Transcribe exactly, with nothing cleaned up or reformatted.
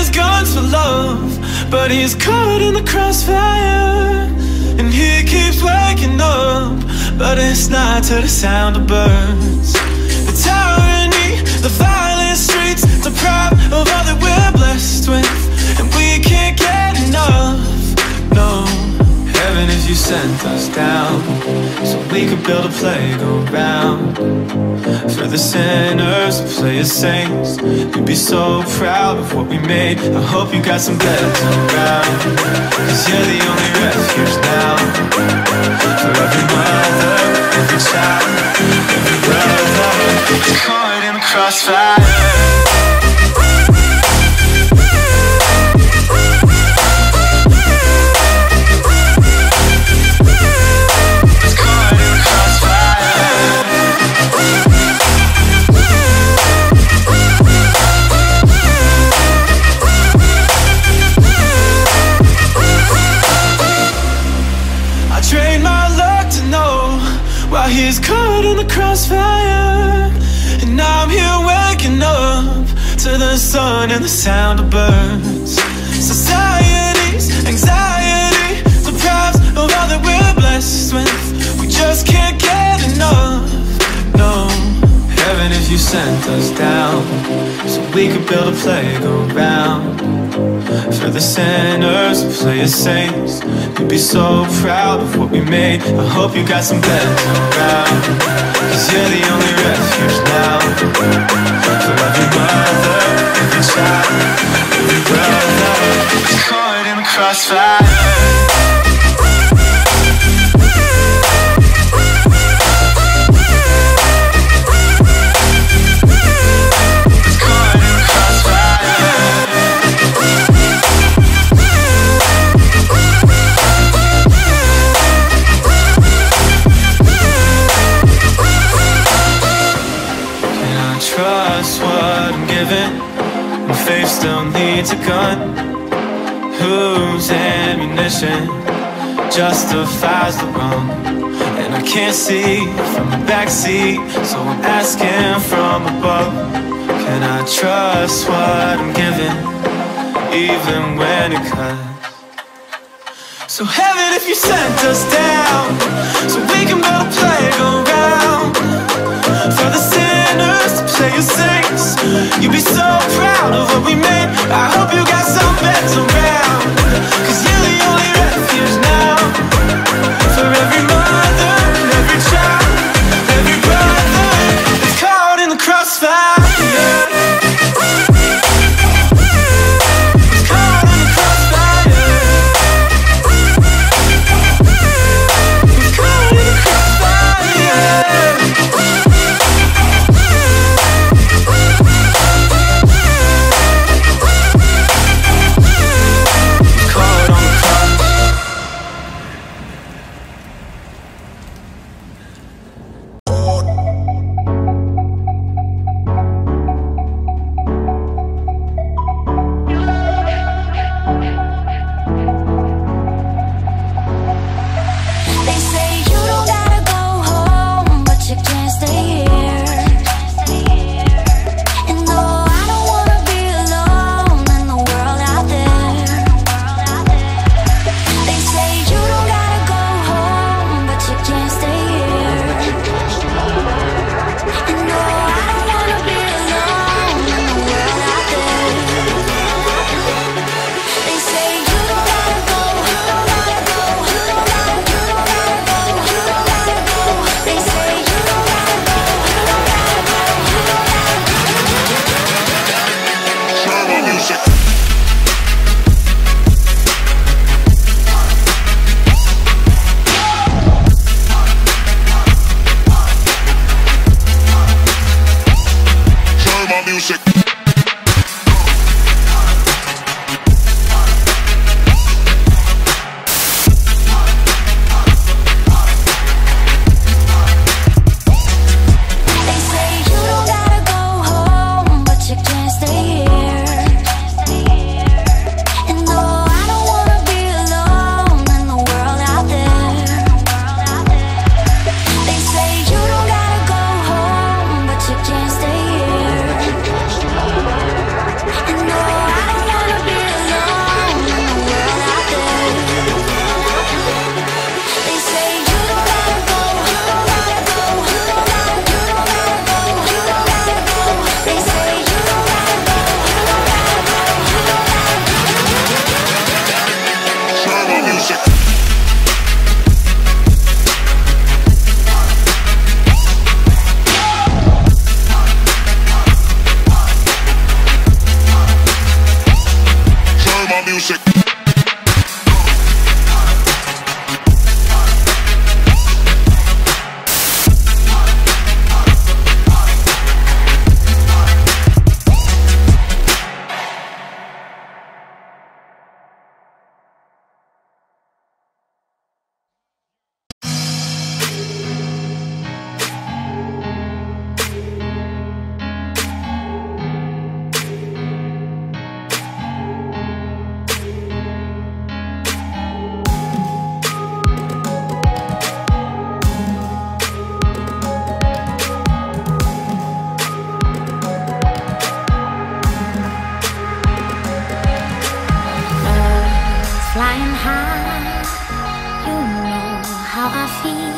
his guns for love, but he's caught in the crossfire. And he keeps waking up, but it's not to the sound of birds. The tyranny, the violent streets, deprived of all that we're blessed with, and we can't get enough, no. Heaven if you sent us down, so we could build a playground for the sinners to play as saints. You'd be so proud of what we made. I hope you got some beds around, cause you're the only refuge now. For every mother, every child, every brother caught in the crossfire. He's caught in the crossfire, and I'm here waking up to the sun and the sound of birds. Society's anxiety deprives of all that we're blessed with. We just can't get enough, no. Heaven if you sent us down, so we could build a playground for the sinners who play as saints. You'd be so proud of what we made. I hope you got some beds around, cause you're the only refuge now. For every mother, every child, every brother caught in the crossfire. Faith still needs a gun. Whose ammunition justifies the wrong? And I can't see from the backseat, so I'm asking from above. Can I trust what I'm given, even when it cuts? So heaven if you sent us down, so we can build a playground for the sinners to play as saints. You'd be so proud of what we made. I hope you got some beds around, cause you're the only refuge now. For every mother, every child, every brother that's caught in the crossfire. feet.